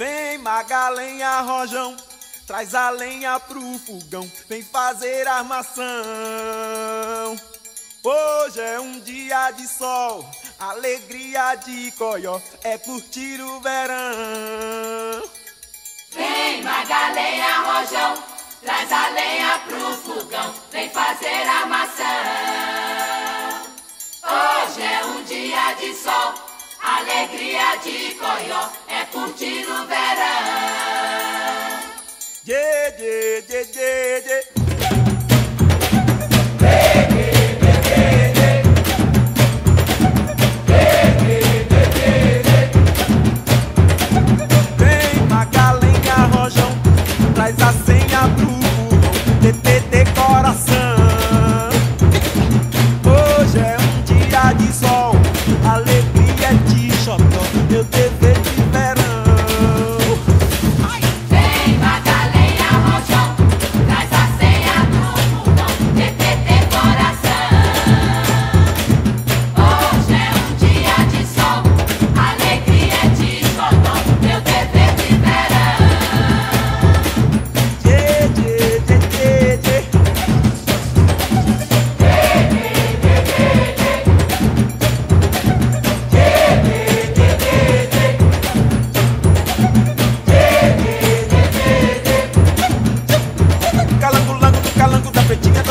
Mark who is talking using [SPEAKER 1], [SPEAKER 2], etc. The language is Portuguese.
[SPEAKER 1] Vem Magalenha, Rojão, traz a lenha pro fogão, vem fazer armação. Hoje é um dia de sol, alegria de coió, é curtir o verão.
[SPEAKER 2] Vem Magalenha, Rojão, traz a lenha pro fogão, vem fazer armação. Hoje é um dia de sol, alegria de coió, é curtir o verão.
[SPEAKER 1] Dê, dê, dê, dê, dê. Vem Magalenha, Rojão, traz a senha pro fogão, TTT coração. Hoje é um dia de sol, alegria de xotó, meu dever de verão.
[SPEAKER 2] Vem Magalenha, Rojão, traz a senha pro fogão, TTT coração. Hoje é um dia de sol, alegria de xodó, meu dever de verão.
[SPEAKER 1] Dê, dê, dê, dê, dê. Calango, lango, do calango da pretinha.